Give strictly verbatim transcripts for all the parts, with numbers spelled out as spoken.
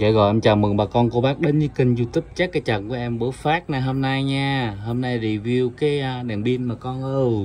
Dạ rồi, em chào mừng bà con cô bác đến với kênh YouTube Chắc Cây Trần của em bữa phát này hôm nay nha. Hôm nay review cái đèn pin bà con ơi.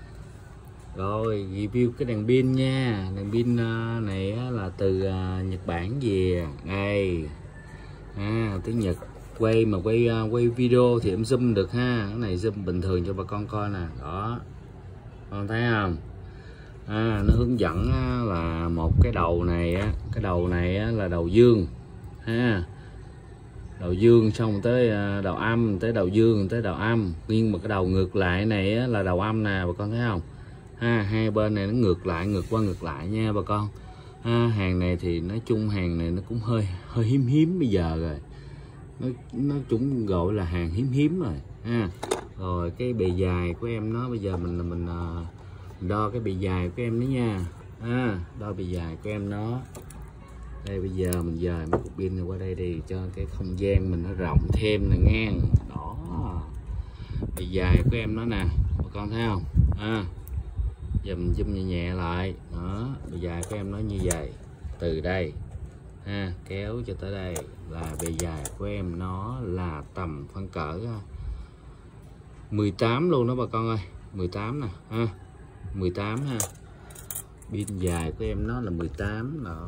Rồi, review cái đèn pin nha. Đèn pin này là từ Nhật Bản về. Đây. À, tiếng Nhật. Quay mà quay quay video thì em zoom được ha. Cái này zoom bình thường cho bà con coi nè. Đó. Con thấy không? À, nó hướng dẫn là một cái đầu này á, cái đầu này á, là đầu dương ha, đầu dương xong tới đầu âm, tới đầu dương tới đầu âm, nhưng mà cái đầu ngược lại này á, là đầu âm nè bà con thấy không ha, hai bên này nó ngược lại, ngược qua ngược lại nha bà con ha. Hàng này thì nói chung hàng này nó cũng hơi hơi hiếm hiếm bây giờ rồi, nó nó cũng gọi là hàng hiếm hiếm rồi ha. Rồi cái bề dài của em nó bây giờ mình là mình đo cái bề dài của em đó nha, à, đo bề dài của em nó đây. Bây giờ mình dời mấy cục pin này qua đây đi cho cái không gian mình nó rộng thêm nè nghe. Đó, bề dài của em nó nè bà con thấy không, à, giờ mình zoom nhẹ nhẹ lại. Đó, bề dài của em nó như vậy, từ đây ha, kéo cho tới đây là bề dài của em nó là tầm khoảng cỡ mười tám luôn đó bà con ơi, mười tám nè ha, mười tám ha. Pin dài của em nó là mười tám đó.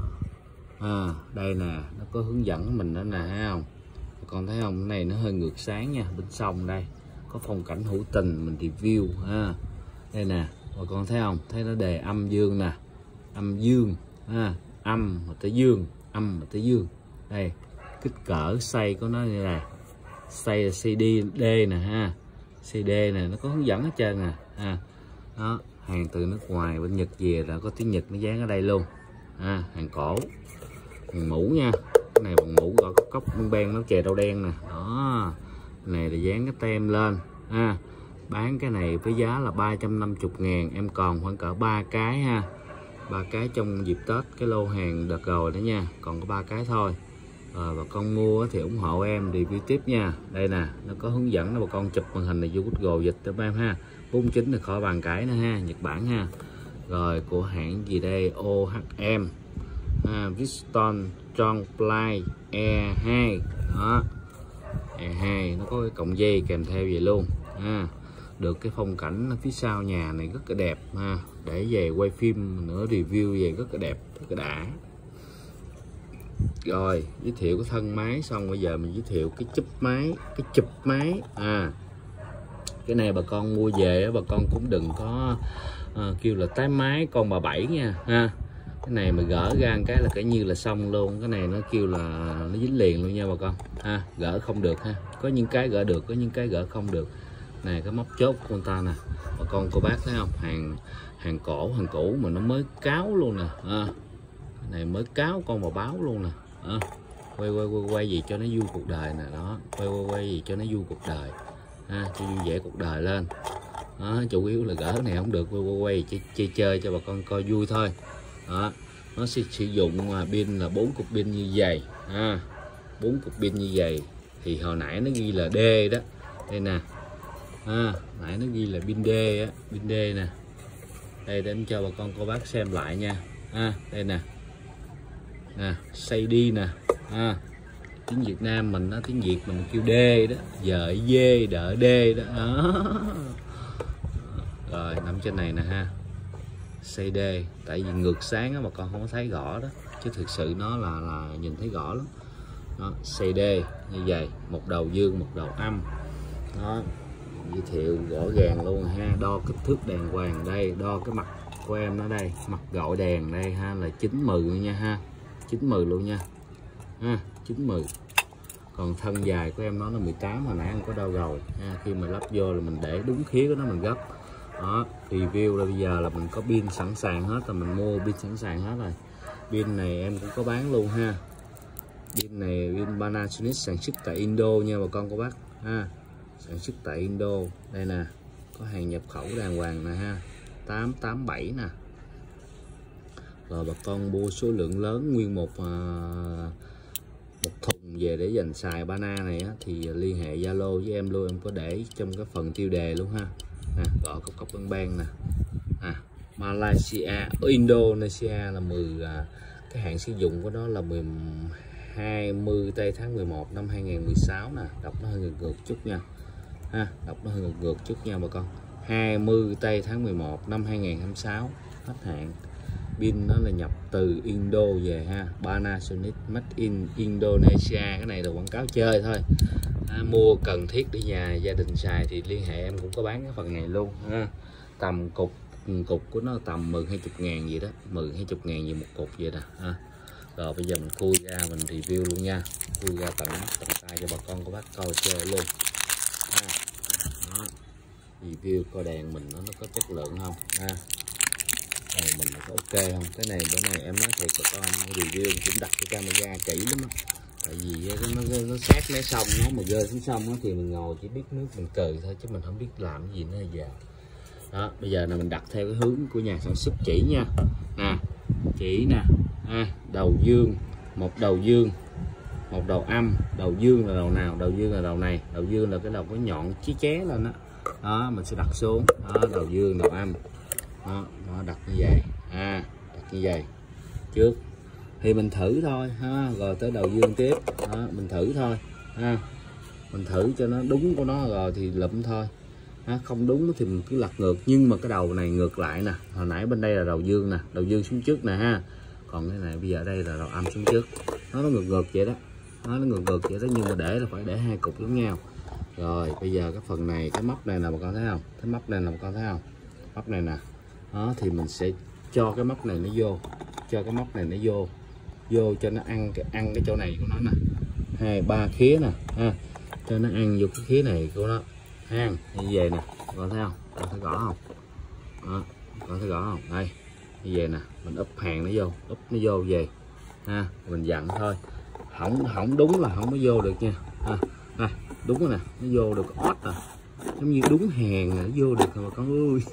À, đây nè, nó có hướng dẫn mình đó nè, thấy không? Con thấy không? Cái này nó hơi ngược sáng nha. Bên sông đây có phong cảnh hữu tình mình review ha. Đây nè, bà con thấy không? Thấy nó đề âm dương nè, âm dương ha, âm mà tới dương, âm mà tới dương. Đây, kích cỡ size của nó như này, size xê đê D nè ha, xê đê nè, nó có hướng dẫn hết trơn nè ha. Đó, hàng từ nước ngoài bên Nhật về là có tiếng Nhật nó dán ở đây luôn ha. Hàng cổ, hàng mũ nha, cái này bằng mũ gọi cốc ben ben nó chè đau đen nè. Đó, cái này là dán cái tem lên ha. Bán cái này với giá là ba trăm năm mươi ngàn, em còn khoảng cỡ ba cái ha, ba cái trong dịp Tết, cái lô hàng đợt rồi đó nha, còn có ba cái thôi. Rồi bà con mua thì ủng hộ em review tiếp nha. Đây nè, nó có hướng dẫn đó bà con, chụp màn hình này vô Google dịch cho em ha. bốn chín là khỏi bàn cãi nữa ha, Nhật Bản ha. Rồi của hãng gì đây, ô hát em ha, Viston Strong Play E hai đó, E hai nó có cái cọng dây kèm theo vậy luôn ha. Được cái phong cảnh phía sau nhà này rất là đẹp ha, để về quay phim nữa review về rất là đẹp, rất là đã. Rồi giới thiệu cái thân máy xong, bây giờ mình giới thiệu cái chụp máy, cái chụp máy à. Cái này bà con mua về bà con cũng đừng có à, kêu là tái máy con bà bảy nha ha. Cái này mà gỡ ra một cái là cái như là xong luôn. Cái này nó kêu là nó dính liền luôn nha bà con ha, gỡ không được ha, có những cái gỡ được, có những cái gỡ không được. Này cái móc chốt của con ta nè bà con cô bác thấy không, hàng hàng cổ, hàng cũ mà nó mới cáo luôn nè ha. Cái này mới cáo con bà báo luôn nè à. Quay quay quay quay gì cho nó vui cuộc đời nè, đó, quay quay quay gì cho nó vui cuộc đời ha, cho vui vẻ cuộc đời lên đó. Chủ yếu là gỡ này không được, quay quay, quay chơi, chơi chơi cho bà con coi vui thôi đó. Nó sẽ sử dụng pin là bốn cục pin như vậy ha, bốn cục pin như vậy. Thì hồi nãy nó ghi là D đó, đây nè à, nãy nó ghi là pin D á, pin D nè. Đây để cho bà con cô bác xem lại nha à, đây nè nè, xây đi nè à. Tiếng Việt Nam mình nó, tiếng Việt mình kêu D đó, giờ dê đỡ D đó, đó. Rồi nằm trên này nè ha, xây D, tại vì ngược sáng á mà con không có thấy rõ đó, chứ thực sự nó là là nhìn thấy rõ lắm đó. Xây D như vậy, một đầu dương một đầu âm đó, giới thiệu rõ ràng luôn ha. Đo kích thước đèn hoàng đây, đo cái mặt của em nó đây, mặt gọi đèn đây ha, là chín mươi nha ha, chín mươi luôn nha ha, chín mươi. Còn thân dài của em nó là mười tám, hồi nãy em có đo rồi ha. Khi mà lắp vô là mình để đúng khía của nó mình gấp đó. Review là bây giờ là mình có pin sẵn sàng hết rồi, mình mua pin sẵn sàng hết rồi. Pin này em cũng có bán luôn ha. Pin này pin Panasonic sản xuất tại Indo nha bà con cô bác ha, sản xuất tại Indo. Đây nè, có hàng nhập khẩu đàng hoàng nè ha, tám tám bảy nè. Rồi bà con mua số lượng lớn nguyên một uh, một thùng về để dành xài Bana này á, thì liên hệ Zalo với em luôn, em có để trong cái phần tiêu đề luôn ha. Nè, gõ cốc cốc băng băng nè à, Malaysia, ở Indonesia là mười à, cái hạn sử dụng của nó là mười hai mươi tây tháng mười một năm hai nghìn không trăm mười sáu nè, đọc nó hơi ngược ngược chút nha ha, đọc nó hơi ngược ngược chút nha bà con. Hai mươi tây tháng mười một năm hai nghìn không trăm hai mươi sáu hết hạn. Pin nó là nhập từ Indo về ha, Panasonic made in Indonesia. Cái này là quảng cáo chơi thôi. À, mua cần thiết để nhà gia đình xài thì liên hệ em, cũng có bán cái phần này luôn ha. Tầm cục cục của nó tầm mười hai chục ngàn gì đó, mười hai chục ngàn gì một cục vậy nè ha. Rồi bây giờ mình khui ra mình review luôn nha, khui ra tận mắt tận tay cho bà con của bác coi chơi luôn ha. Đó. Review coi đèn mình nó, nó có chất lượng không ha, đèn mình nó có ok không. Cái này bữa này em nói thiệt bà con, review cũng đặt cái camera kỹ lắm á, tại vì nó, nó, nó sát mé sông, nó mà rơi xuống sông đó, thì mình ngồi chỉ biết nước mình cười thôi chứ mình không biết làm cái gì nữa giờ. Đó, bây giờ là mình đặt theo cái hướng của nhà sản xuất chỉ nha. Nè, chỉ nè, à, đầu dương, một đầu dương, một đầu âm. Đầu dương là đầu nào? Đầu dương là đầu này, đầu dương là cái đầu có nhọn chí ché lên đó. Đó, mình sẽ đặt xuống. Đó, đầu dương, đầu âm. Đó, nó đặt như vậy. À, đặt như vậy. Trước thì mình thử thôi ha, rồi tới đầu dương tiếp. Đó, mình thử thôi ha. Mình thử cho nó đúng của nó rồi thì lụm thôi. À, không đúng thì mình cứ lật ngược, nhưng mà cái đầu này ngược lại nè. Hồi nãy bên đây là đầu dương nè, đầu dương xuống trước nè ha, còn cái này bây giờ đây là đầu âm xuống trước. Nó nó ngược ngược vậy đó, nó nó ngược ngược vậy đó, nhưng mà để là phải để hai cục giống nhau. Rồi bây giờ cái phần này, cái móc này là bà con thấy không, cái móc này là bà con thấy không, móc này nè. Đó thì mình sẽ cho cái móc này nó vô, cho cái móc này nó vô vô cho nó ăn cái ăn cái chỗ này của nó nè, hai ba khía nè ha, cho nó ăn vô cái khía này của nó hang như vậy nè, con thấy không, con thấy rõ không, đó, con thấy rõ không, đây như vậy nè, mình úp hàng nó vô, úp nó vô về ha, mình dặn thôi, không không đúng là không có vô được nha ha. À, đúng rồi nè, nó vô được ót à, giống như đúng hàng nó vô được mà con ơi.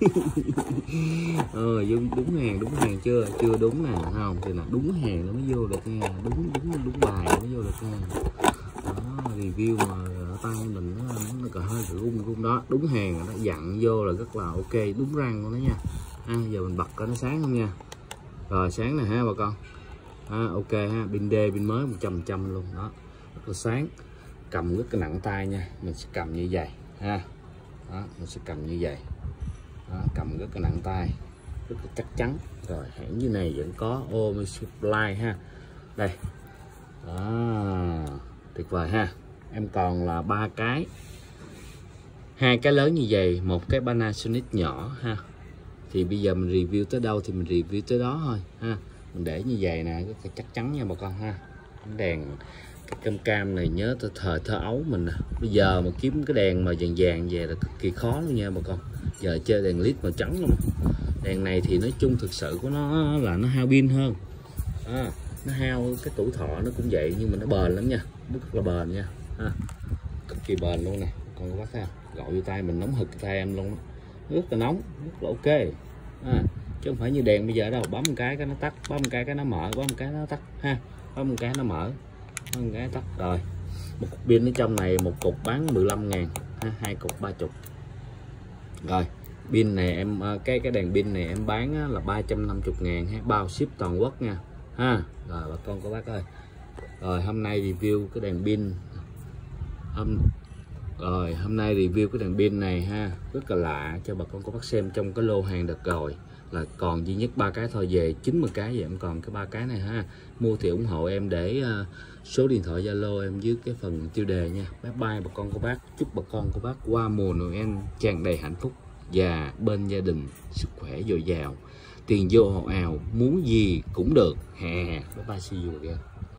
Ờ, đúng hàng, đúng hàng chưa, chưa đúng nè, không thì là đúng hàng nó mới vô được nha, đúng đúng đúng bài nó mới vô được nha. Đó, review mà tay mình nó, nó cờ hơi cờ rung rung đó, đúng hàng nó dặn vô là rất là ok, đúng răng của nó nha. À, giờ mình bật coi nó sáng không nha. Rồi sáng nè ha bà con. À, ok ha, pin D pin mới một trăm phần trăm luôn đó, rất là sáng. Cầm rất là nặng tay nha, mình sẽ cầm như vậy ha. Đó, mình sẽ cầm như vậy. Đó, cầm rất là nặng tay, rất là chắc chắn. Rồi hãng như này vẫn có Omi Supply ha. Đây. Đó, tuyệt vời ha. Em còn là ba cái, hai cái lớn như vậy, một cái Panasonic nhỏ ha. Thì bây giờ mình review tới đâu thì mình review tới đó thôi ha. Mình để như vậy nè, rất là chắc chắn nha bà con ha. Cái đèn cái cam cam này nhớ tới thời thơ ấu mình nè. Bây giờ mà kiếm cái đèn mà vàng vàng về là cực kỳ khó luôn nha bà con. Giờ chơi đèn led màu trắng luôn. Đèn này thì nói chung thực sự của nó là nó hao pin hơn. À, nó hao cái tuổi thọ nó cũng vậy, nhưng mà nó bền lắm nha, rất là bền nha. À, cực kỳ bền luôn nè, con có bác thấy không? Gọi vô tay mình nóng hực tay em luôn đó. Rất là nóng, rất là ok. À, chứ không phải như đèn bây giờ đâu, bấm một cái cái nó tắt, bấm một cái cái nó mở, bấm một cái nó tắt ha, bấm một cái nó mở, bấm một cái tắt. Rồi một cục pin ở trong này, một cục bán mười lăm ngàn ha, hai cục ba chục. Rồi pin này em cái cái đèn pin này em bán là ba trăm năm mươi ngàn ha, bao ship toàn quốc nha ha. Rồi bà con cô bác ơi, rồi hôm nay review cái đèn pin hôm rồi hôm nay review cái đèn pin này ha, rất là lạ cho bà con cô bác xem. Trong cái lô hàng đợt rồi là còn duy nhất ba cái thôi, về chín mươi cái vậy em còn cái ba cái này ha. Mua thì ủng hộ em để uh, số điện thoại Zalo em dưới cái phần tiêu đề nha. Bye bye bà con cô bác, chúc bà con cô bác qua mùa Noel tràn đầy hạnh phúc và bên gia đình sức khỏe dồi dào, tiền vô ào ào, muốn gì cũng được. Hè, bye bye, see you again.